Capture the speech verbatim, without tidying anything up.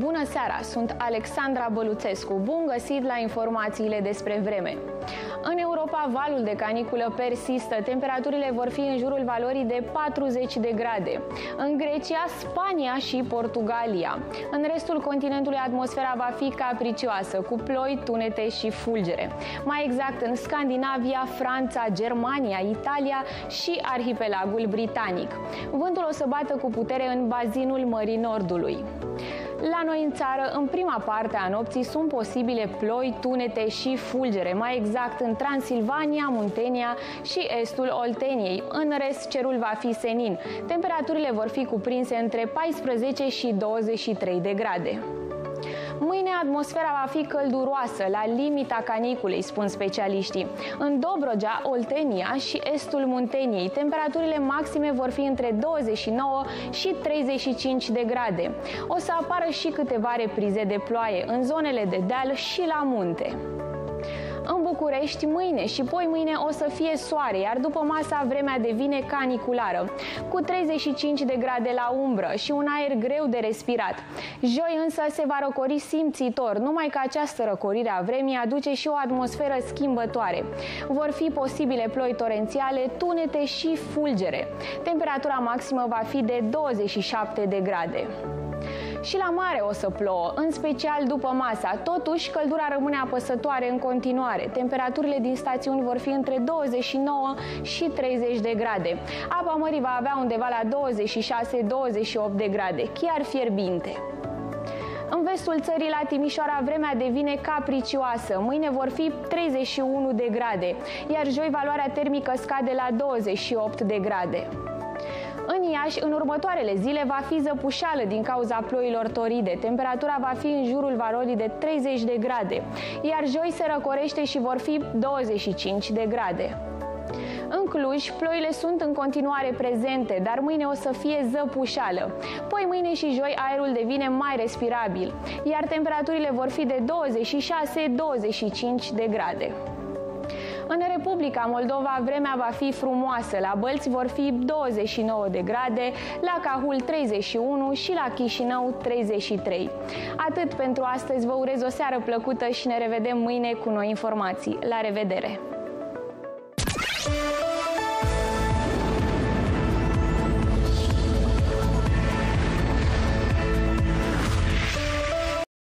Bună seara, sunt Alexandra Băluțescu. Bun găsit la informațiile despre vreme. În Europa, valul de caniculă persistă. Temperaturile vor fi în jurul valorii de patruzeci de grade. În Grecia, Spania și Portugalia. În restul continentului, atmosfera va fi capricioasă, cu ploi, tunete și fulgere. Mai exact, în Scandinavia, Franța, Germania, Italia și arhipelagul britanic. Vântul o să bată cu putere în bazinul Mării Nordului. La noi în țară, în prima parte a nopții, sunt posibile ploi, tunete și fulgere, mai exact în Transilvania, Muntenia și estul Olteniei. În rest, cerul va fi senin. Temperaturile vor fi cuprinse între paisprezece și douăzeci și trei de grade. Mâine atmosfera va fi călduroasă, la limita caniculei, spun specialiștii. În Dobrogea, Oltenia și estul Munteniei, temperaturile maxime vor fi între douăzeci și nouă și treizeci și cinci de grade. O să apară și câteva reprize de ploaie în zonele de deal și la munte. În București, mâine și poi mâine o să fie soare, iar după masa vremea devine caniculară, cu treizeci și cinci de grade la umbră și un aer greu de respirat. Joi însă se va răcori simțitor, numai că această răcorire a vremii aduce și o atmosferă schimbătoare. Vor fi posibile ploi torențiale, tunete și fulgere. Temperatura maximă va fi de douăzeci și șapte de grade. Și la mare o să plouă, în special după masa. Totuși, căldura rămâne apăsătoare în continuare. Temperaturile din stațiuni vor fi între douăzeci și nouă și treizeci de grade. Apa mării va avea undeva la douăzeci și șase - douăzeci și opt de grade, chiar fierbinte. În vestul țării, la Timișoara, vremea devine capricioasă. Mâine vor fi treizeci și unu de grade, iar joi valoarea termică scade la douăzeci și opt de grade. În Iași, în următoarele zile, va fi zăpușeală din cauza ploilor toride. Temperatura va fi în jurul valorii de treizeci de grade, iar joi se răcorește și vor fi douăzeci și cinci de grade. În Cluj, ploile sunt în continuare prezente, dar mâine o să fie zăpușeală. Poi mâine și joi aerul devine mai respirabil, iar temperaturile vor fi de douăzeci și șase - douăzeci și cinci de grade. În Republica Moldova, vremea va fi frumoasă. La Bălți vor fi douăzeci și nouă de grade, la Cahul treizeci și unu și la Chișinău treizeci și trei. Atât pentru astăzi, vă urez o seară plăcută și ne revedem mâine cu noi informații. La revedere!